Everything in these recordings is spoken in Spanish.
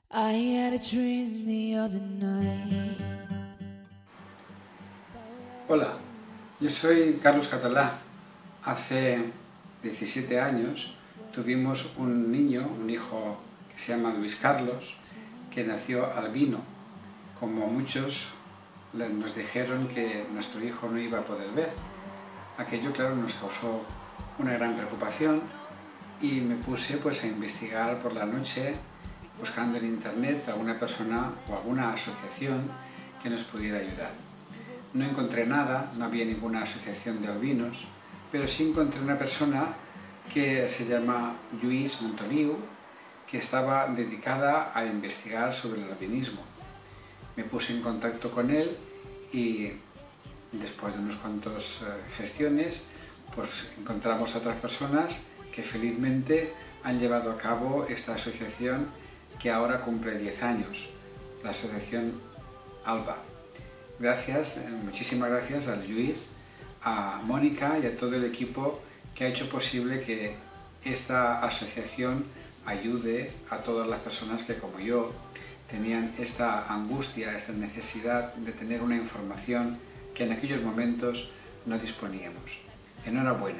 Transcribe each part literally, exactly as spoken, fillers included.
I had a dream the other night. Hola, yo soy Carlos Catalá. Hace diecisiete años tuvimos un niño, un hijo que se llama Luis Carlos, que nació albino. Como muchos nos dijeron que nuestro hijo no iba a poder ver. Aquello, claro, nos causó una gran preocupación y me puse pues a investigar por la noche, buscando en internet a alguna persona o alguna asociación que nos pudiera ayudar. No encontré nada, no había ninguna asociación de albinos, pero sí encontré una persona que se llama Lluís Montoliu, que estaba dedicada a investigar sobre el albinismo. Me puse en contacto con él y después de unas cuantas gestiones, pues encontramos a otras personas que felizmente han llevado a cabo esta asociación que ahora cumple diez años, la asociación ALBA. Gracias, muchísimas gracias a Lluís, a Mónica y a todo el equipo que ha hecho posible que esta asociación ayude a todas las personas que, como yo, tenían esta angustia, esta necesidad de tener una información que en aquellos momentos no disponíamos. Enhorabuena.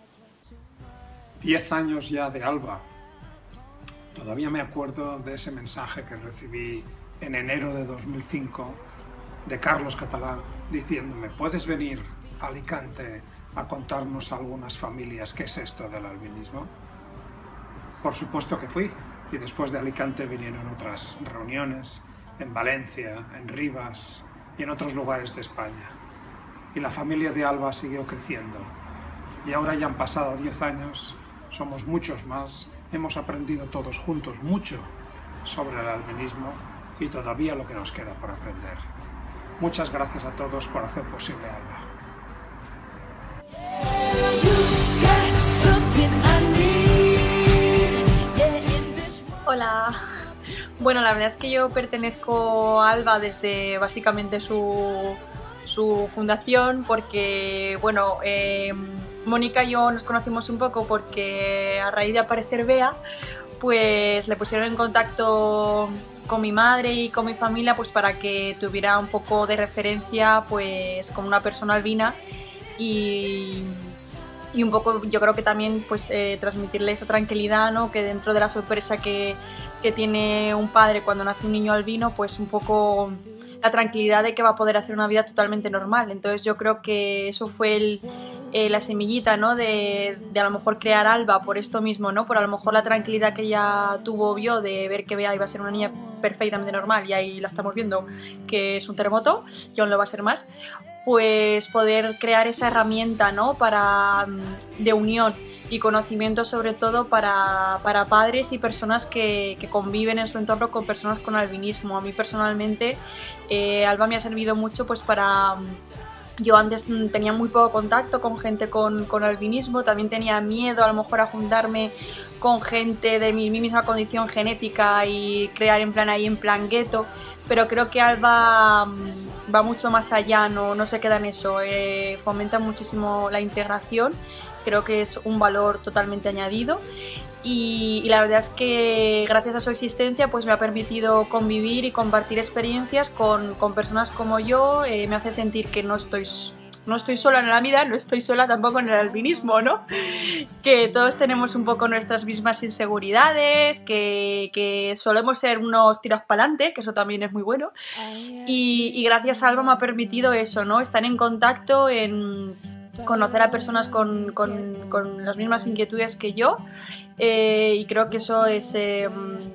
Diez años ya de ALBA. Todavía me acuerdo de ese mensaje que recibí en enero de dos mil cinco de Carlos Catalá diciéndome: ¿puedes venir a Alicante a contarnos a algunas familias qué es esto del albinismo? Por supuesto que fui, y después de Alicante vinieron otras reuniones en Valencia, en Rivas y en otros lugares de España. Y la familia de ALBA siguió creciendo. Y ahora ya han pasado diez años, somos muchos más, hemos aprendido todos juntos mucho sobre el albinismo y todavía lo que nos queda por aprender. Muchas gracias a todos por hacer posible ALBA. Hola. Bueno, la verdad es que yo pertenezco a ALBA desde básicamente su, su fundación porque, bueno, eh, Mónica y yo nos conocimos un poco porque a raíz de aparecer Bea, pues le pusieron en contacto con mi madre y con mi familia pues para que tuviera un poco de referencia pues con una persona albina y, y un poco yo creo que también pues eh, transmitirle esa tranquilidad, ¿no? Que dentro de la sorpresa que, que tiene un padre cuando nace un niño albino, pues un poco la tranquilidad de que va a poder hacer una vida totalmente normal. Entonces yo creo que eso fue el, eh, la semillita, ¿no? de, de a lo mejor crear ALBA por esto mismo, ¿no? Por a lo mejor la tranquilidad que ella tuvo, vio de ver que Bea iba a ser una niña perfectamente normal y ahí la estamos viendo que es un terremoto y aún lo va a ser más, pues poder crear esa herramienta, ¿no? Para, de unión y conocimiento sobre todo para, para padres y personas que, que conviven en su entorno con personas con albinismo. A mí personalmente eh, ALBA me ha servido mucho pues para... Yo antes tenía muy poco contacto con gente con, con albinismo, también tenía miedo a lo mejor a juntarme con gente de mi, mi misma condición genética y crear en plan ahí en plan gueto, pero creo que ALBA va mucho más allá, no, no se queda en eso, eh, fomenta muchísimo la integración, creo que es un valor totalmente añadido. Y, y la verdad es que gracias a su existencia pues me ha permitido convivir y compartir experiencias con, con personas como yo, eh, me hace sentir que no estoy, no estoy sola en la vida, no estoy sola tampoco en el albinismo, ¿no? Que todos tenemos un poco nuestras mismas inseguridades, que, que solemos ser unos tiros para adelante, que eso también es muy bueno, y, y gracias a ALBA me ha permitido eso, ¿no? Estar en contacto, en conocer a personas con, con, con las mismas inquietudes que yo. Eh, y creo que eso es, eh,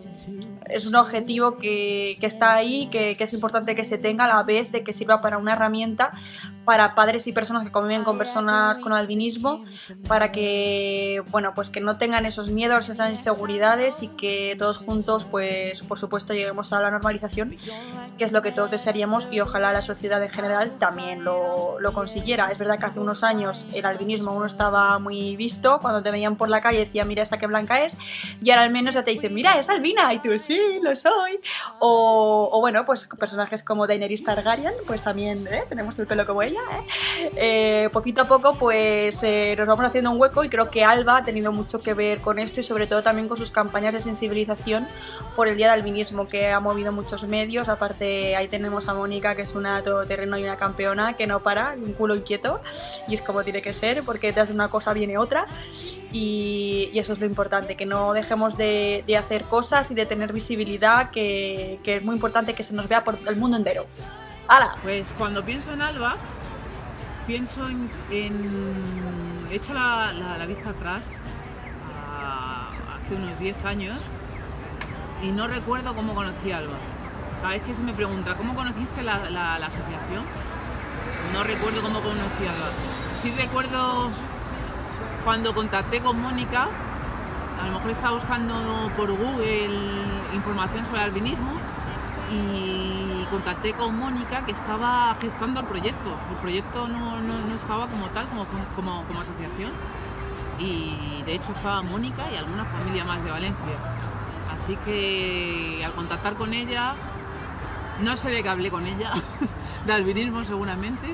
es un objetivo que, que está ahí, que, que es importante que se tenga a la vez de que sirva para una herramienta para padres y personas que conviven con personas con albinismo, para que, bueno, pues que no tengan esos miedos, esas inseguridades y que todos juntos, pues por supuesto, lleguemos a la normalización, que es lo que todos desearíamos y ojalá la sociedad en general también lo, lo consiguiera. Es verdad que hace unos años el albinismo aún no estaba muy visto, cuando te veían por la calle decían mira esta que blanca es, y ahora al menos ya te dicen mira es albina y tú sí, lo soy, o, o bueno, pues personajes como Daenerys Targaryen, pues también ¿eh? tenemos el pelo como ella. vida, ¿eh? Eh, poquito a poco pues eh, nos vamos haciendo un hueco y creo que Alba ha tenido mucho que ver con esto y sobre todo también con sus campañas de sensibilización por el Día del Albinismo, que ha movido muchos medios. Aparte ahí tenemos a Mónica, que es una todoterreno y una campeona que no para, un culo inquieto, y es como tiene que ser, porque detrás de una cosa viene otra. Y, y eso es lo importante, que no dejemos de, de hacer cosas y de tener visibilidad, que, que es muy importante que se nos vea por el mundo entero. ¡Hala! Pues cuando pienso en Alba, pienso en... en he hecho la, la, la vista atrás a, hace unos diez años y no recuerdo cómo conocí a Alba. Cada vez que se me pregunta ¿cómo conociste la, la, la asociación? No recuerdo cómo conocí a Alba. Sí recuerdo cuando contacté con Mónica, a lo mejor estaba buscando por Google información sobre el albinismo y contacté con Mónica, que estaba gestando el proyecto. El proyecto no, no, no estaba como tal, como, como, como asociación, y de hecho estaba Mónica y alguna familia más de Valencia. Así que al contactar con ella, no sé de qué hablé con ella, de albinismo seguramente,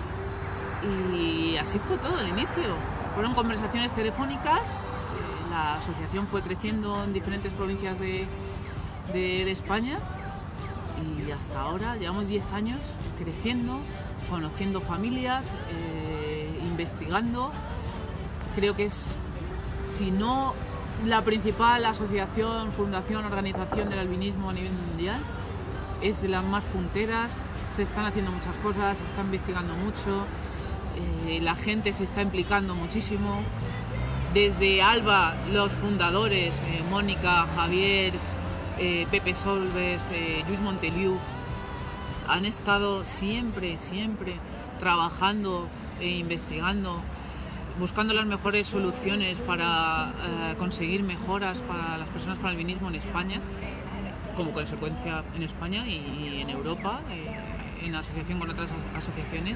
y así fue todo el inicio. Fueron conversaciones telefónicas, la asociación fue creciendo en diferentes provincias de, de, de España y hasta ahora llevamos diez años creciendo, conociendo familias, eh, investigando. Creo que es, si no la principal asociación, fundación, organización del albinismo a nivel mundial, es de las más punteras. Se están haciendo muchas cosas, se está investigando mucho. Eh, la gente se está implicando muchísimo. Desde Alba, los fundadores, eh, Mónica, Javier, eh, Pepe Solves, eh, Lluís Monteliu, han estado siempre, siempre trabajando e investigando, buscando las mejores soluciones para eh, conseguir mejoras para las personas con albinismo en España, como consecuencia en España y, y en Europa, eh, en asociación con otras asociaciones.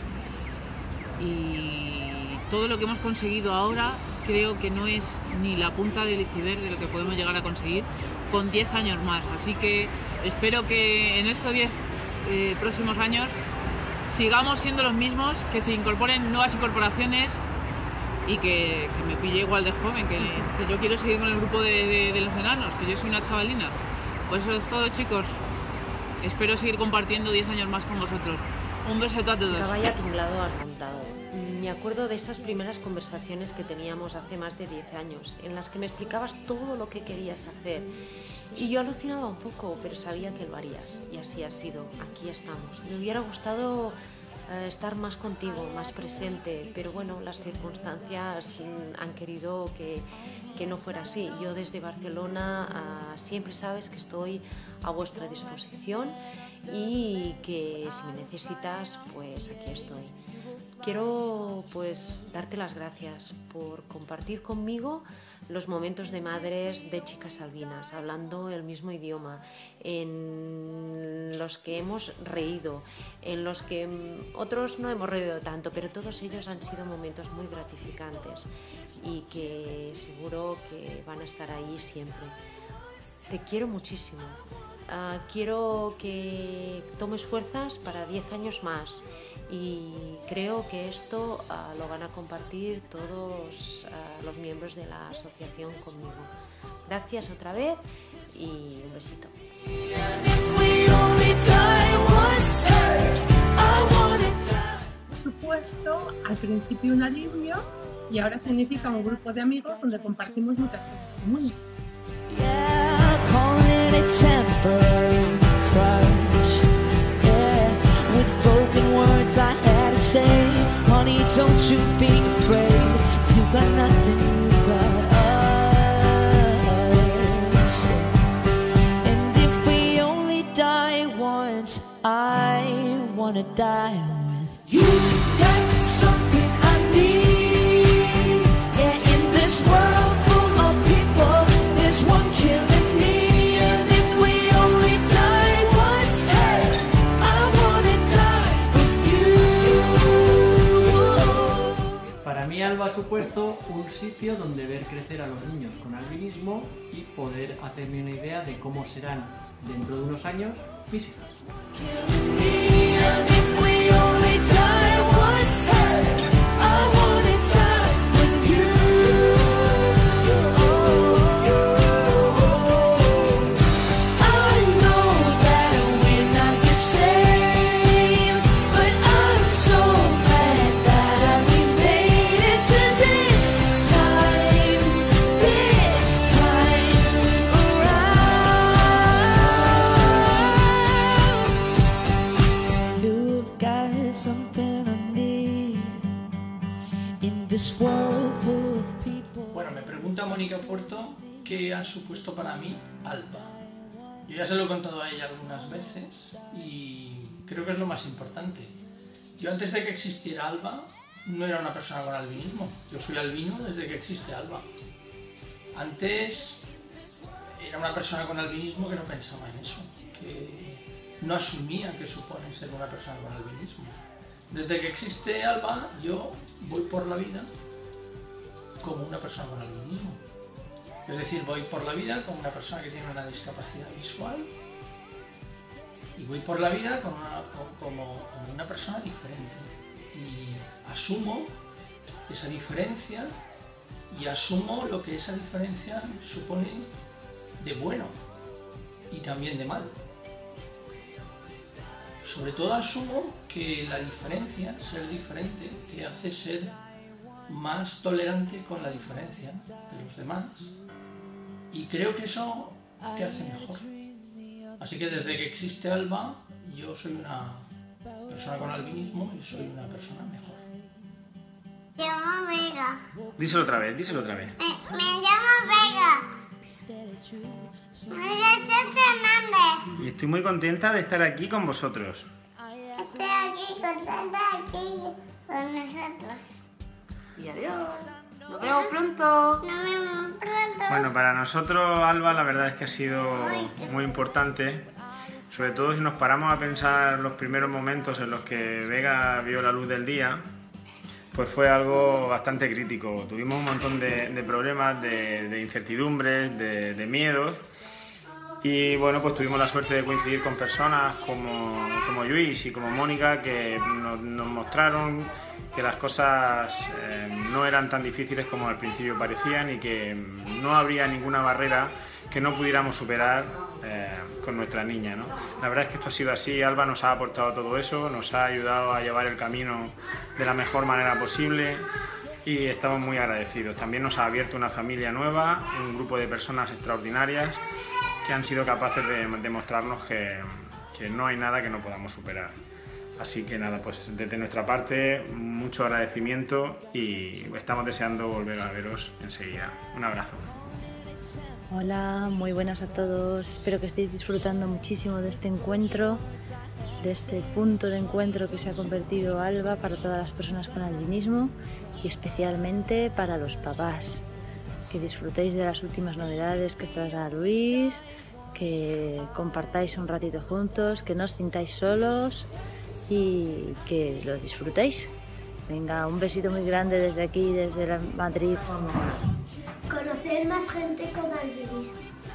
Y todo lo que hemos conseguido ahora creo que no es ni la punta del iceberg de lo que podemos llegar a conseguir con diez años más. Así que espero que en estos diez eh, próximos años sigamos siendo los mismos, que se incorporen nuevas incorporaciones y que, que me pille igual de joven, que, que yo quiero seguir con el grupo de, de, de los enanos, que yo soy una chavalina. Pues eso es todo, chicos. Espero seguir compartiendo diez años más con vosotros. Un beso a todos. Caballa tinglado has montado. Me acuerdo de esas primeras conversaciones que teníamos hace más de diez años, en las que me explicabas todo lo que querías hacer. Y yo alucinaba un poco, pero sabía que lo harías. Y así ha sido. Aquí estamos. Me hubiera gustado eh, estar más contigo, más presente, pero bueno, las circunstancias mm, han querido que, que no fuera así. Yo desde Barcelona uh, siempre sabes que estoy a vuestra disposición y que si me necesitas, pues aquí estoy. Quiero pues darte las gracias por compartir conmigo los momentos de madres de chicas albinas, hablando el mismo idioma, en los que hemos reído, en los que otros no hemos reído tanto, pero todos ellos han sido momentos muy gratificantes y que seguro que van a estar ahí siempre. Te quiero muchísimo. Uh, quiero que tomes fuerzas para diez años más y creo que esto uh, lo van a compartir todos uh, los miembros de la asociación conmigo. Gracias otra vez y un besito. Por supuesto, al principio un alivio y ahora significa un grupo de amigos donde compartimos muchas cosas comunes. Temporary crush, yeah. With broken words I had to say, honey, don't you be afraid. If you got nothing, you got us. And if we only die once, I wanna die with you. Got something I need. Yeah, in this world full of people, there's one killing. Para mí Alba ha supuesto un sitio donde ver crecer a los niños con albinismo y poder hacerme una idea de cómo serán dentro de unos años mis hijas. Mónica Puerto qué ha supuesto para mí Alba. Yo ya se lo he contado a ella algunas veces y creo que es lo más importante. Yo antes de que existiera Alba no era una persona con albinismo. Yo soy albino desde que existe Alba. Antes era una persona con albinismo que no pensaba en eso, que no asumía que supone ser una persona con albinismo. Desde que existe Alba, yo voy por la vida como una persona con albinismo. Es decir, voy por la vida como una persona que tiene una discapacidad visual y voy por la vida como una, como, como una persona diferente. Y asumo esa diferencia y asumo lo que esa diferencia supone de bueno y también de mal. Sobre todo asumo que la diferencia, ser diferente, te hace ser más tolerante con la diferencia de los demás y creo que eso te hace mejor. Así que desde que existe Alba, yo soy una persona con albinismo y soy una persona mejor. Me llamo Vega. Díselo otra vez, díselo otra vez. Me, me llamo Vega. Me llamo Hernández. Y estoy muy contenta de estar aquí con vosotros. Estoy aquí contenta aquí con nosotros. Y adiós. Nos vemos pronto. Nos vemos pronto. Bueno, para nosotros, Alba, la verdad es que ha sido muy importante. Sobre todo si nos paramos a pensar los primeros momentos en los que Vega vio la luz del día, pues fue algo bastante crítico. Tuvimos un montón de, de problemas, de, de incertidumbres, de, de miedos. Y bueno, pues tuvimos la suerte de coincidir con personas como, como Luis y como Mónica que nos, nos mostraron que las cosas eh, no eran tan difíciles como al principio parecían y que no habría ninguna barrera que no pudiéramos superar eh, con nuestra niña, ¿no? La verdad es que esto ha sido así. Alba nos ha aportado todo eso, nos ha ayudado a llevar el camino de la mejor manera posible y estamos muy agradecidos. También nos ha abierto una familia nueva, un grupo de personas extraordinarias que han sido capaces de demostrarnos que, que no hay nada que no podamos superar. Así que nada, pues desde nuestra parte, mucho agradecimiento y estamos deseando volver a veros enseguida. Un abrazo. Hola, muy buenas a todos. Espero que estéis disfrutando muchísimo de este encuentro, de este punto de encuentro que se ha convertido Alba para todas las personas con albinismo y especialmente para los papás. Que disfrutéis de las últimas novedades que os traerá Luis, que compartáis un ratito juntos, que no os sintáis solos y que lo disfrutéis. Venga, un besito muy grande desde aquí, desde la Madrid. Conocer más gente con albinismo.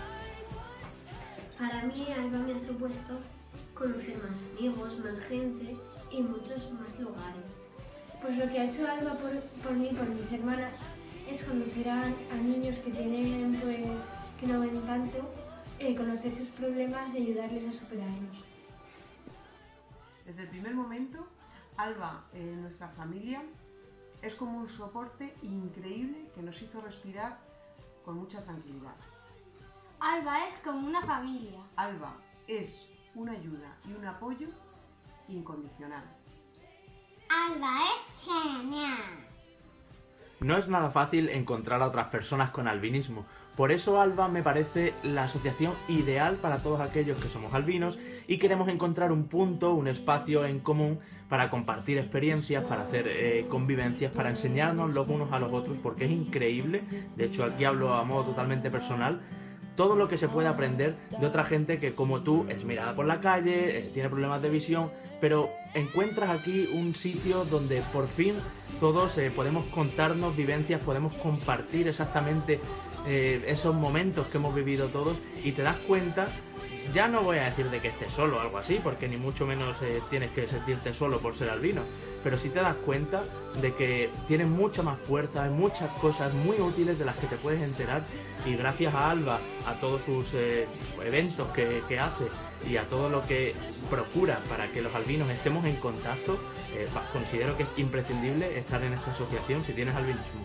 Para mí, Alba me ha supuesto conocer más amigos, más gente y muchos más lugares. Pues lo que ha hecho Alba por, por mí, por mis hermanas, es conocer a, a niños que tienen, pues, que no ven tanto, eh, conocer sus problemas y ayudarles a superarlos. Desde el primer momento, Alba, eh, nuestra familia, es como un soporte increíble que nos hizo respirar con mucha tranquilidad. Alba es como una familia. Alba es una ayuda y un apoyo incondicional. Alba es genial. No es nada fácil encontrar a otras personas con albinismo. Por eso Alba me parece la asociación ideal para todos aquellos que somos albinos y queremos encontrar un punto, un espacio en común para compartir experiencias, para hacer eh, convivencias, para enseñarnos los unos a los otros, porque es increíble, de hecho aquí hablo a modo totalmente personal, todo lo que se puede aprender de otra gente que como tú es mirada por la calle, eh, tiene problemas de visión, pero encuentras aquí un sitio donde por fin todos eh, podemos contarnos vivencias, podemos compartir exactamente eh, esos momentos que hemos vivido todos y te das cuenta, ya no voy a decir de que estés solo o algo así, porque ni mucho menos eh, tienes que sentirte solo por ser albino, pero sí te das cuenta de que tienes mucha más fuerza, hay muchas cosas muy útiles de las que te puedes enterar y gracias a Alba, a todos sus eh, eventos que, que hace y a todo lo que procura para que los albinos estemos en contacto, eh, considero que es imprescindible estar en esta asociación si tienes albinismo.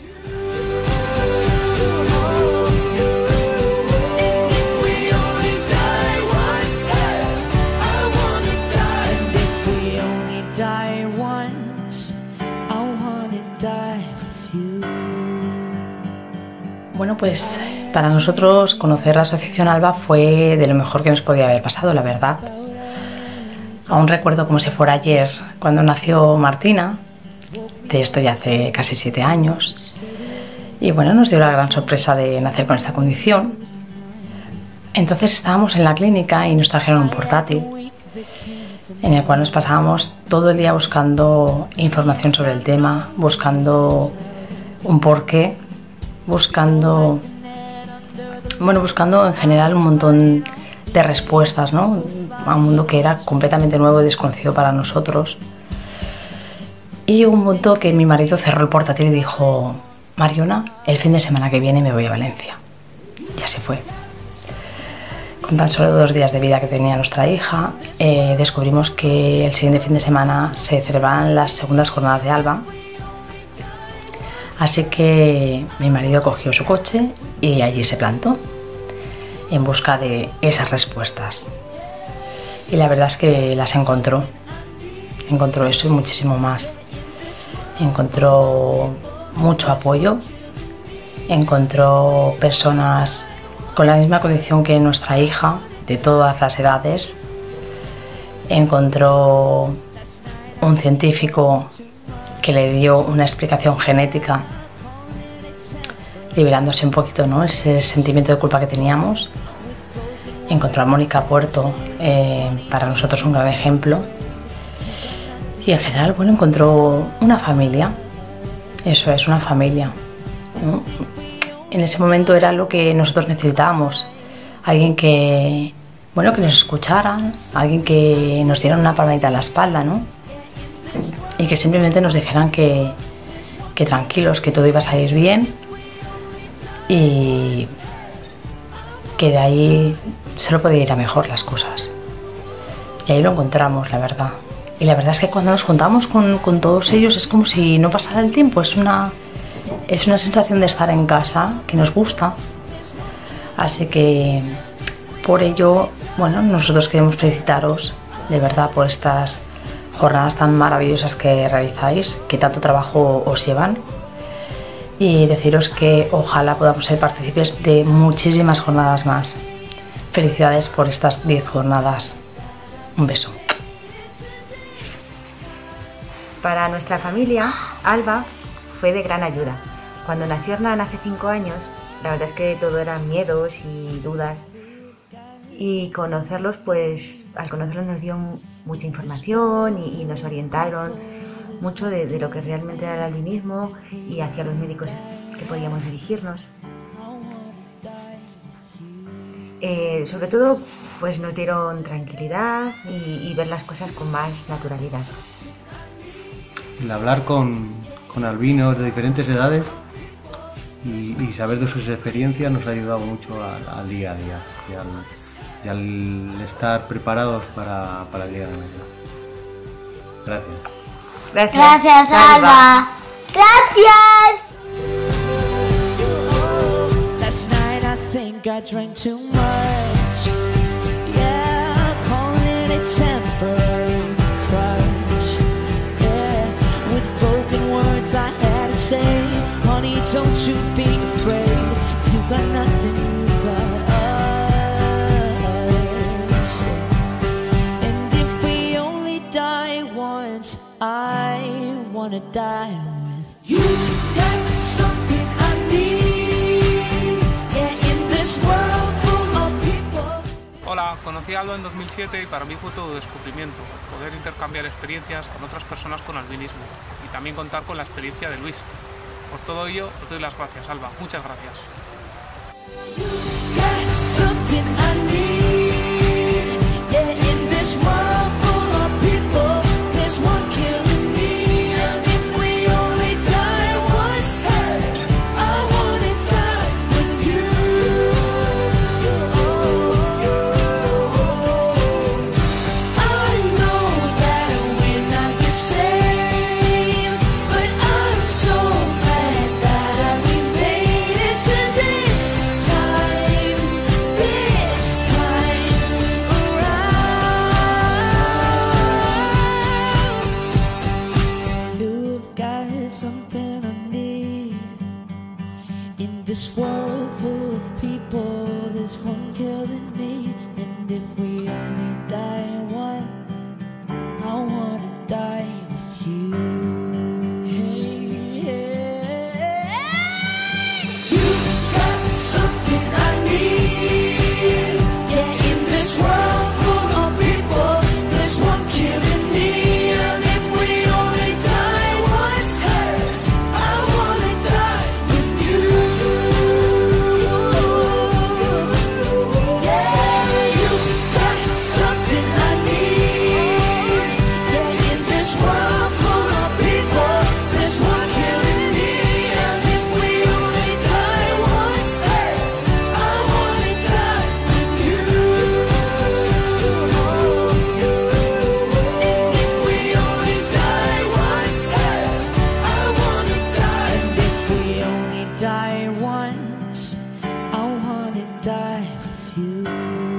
Die once, I wanna die with you. Bueno, Pues para nosotros conocer la Asociación ALBA fue de lo mejor que nos podía haber pasado, la verdad. Aún recuerdo como si fuera ayer cuando nació Martina, de esto ya hace casi siete años, y bueno, nos dio la gran sorpresa de nacer con esta condición. Entonces estábamos en la clínica y nos trajeron un portátil en el cual nos pasábamos todo el día buscando información sobre el tema, buscando un porqué, buscando, bueno, buscando en general un montón de respuestas, ¿no? A un mundo que era completamente nuevo y desconocido para nosotros. Y hubo un punto que mi marido cerró el portátil y dijo: Mariona, el fin de semana que viene me voy a Valencia. Y así fue. Con tan solo dos días de vida que tenía nuestra hija, eh, descubrimos que el siguiente fin de semana se celebraban las segundas jornadas de ALBA. Así que mi marido cogió su coche y allí se plantó en busca de esas respuestas. Y la verdad es que las encontró. Encontró eso y muchísimo más. Encontró mucho apoyo, encontró personas con la misma condición que nuestra hija, de todas las edades, encontró un científico que le dio una explicación genética, liberándose un poquito, ¿no?, ese sentimiento de culpa que teníamos. Encontró a Mónica Puerto, eh, para nosotros un gran ejemplo. Y en general, bueno, encontró una familia. Eso es, una familia, ¿no? En ese momento era lo que nosotros necesitábamos. Alguien que, bueno, que nos escuchara, alguien que nos diera una palmadita en la espalda, ¿no? Y que simplemente nos dijeran que, que tranquilos, que todo iba a salir bien y que de ahí solo podía ir a mejor las cosas. Y ahí lo encontramos, la verdad. Y la verdad es que cuando nos juntamos con, con todos ellos es como si no pasara el tiempo. Es una, es una sensación de estar en casa que nos gusta. Así que por ello, bueno, nosotros queremos felicitaros de verdad por estas jornadas tan maravillosas que realizáis, que tanto trabajo os llevan, y deciros que ojalá podamos ser partícipes de muchísimas jornadas más. Felicidades por estas diez jornadas. Un beso. Para nuestra familia, ALBA fue de gran ayuda. Cuando nació Hernán hace cinco años, la verdad es que todo eran miedos y dudas. Y conocerlos, pues al conocerlos nos dio mucha información y, y nos orientaron mucho de, de lo que realmente era el albinismo y hacia los médicos que podíamos dirigirnos. Eh, sobre todo, pues nos dieron tranquilidad y, y ver las cosas con más naturalidad. El hablar con, con albinos de diferentes edades y, y saber de sus experiencias nos ha ayudado mucho al, al día a día y al, y al estar preparados para, para el día de mañana. Gracias. Gracias, Gracias Alba. Gracias. Last night I think I drank too much. Yeah, calling it temporary crush. Yeah, with broken words I had to say, honey, don't you be afraid. If you got nothing, you got us. And if we only die once, I wanna die with you. Got something I need. Yeah, in this world full of people. Hola, conocí a Alba en dos mil siete y para mí fue todo descubrimiento, poder intercambiar experiencias con otras personas con albinismo y también contar con la experiencia de Luis. Por todo ello, os doy las gracias, Alba. Muchas gracias. Something I need. Yeah, in this world full of people, there's one killing me. And if we only die once, I wanna die with you. I know that we're not the same, but I'm so glad that we made it to this time. This time. die with you.